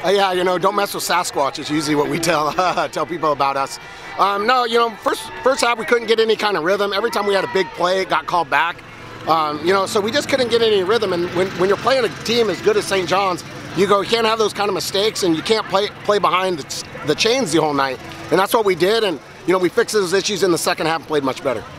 Yeah, you know, don't mess with Sasquatch is usually what we tell people about us. No, you know, first half we couldn't get any kind of rhythm. Every time we had a big play, it got called back. You know, so we just couldn't get any rhythm. And when you're playing a team as good as St. John's, you can't have those kind of mistakes, and you can't play behind the chains the whole night. And that's what we did. And you know, we fixed those issues in the second half and played much better.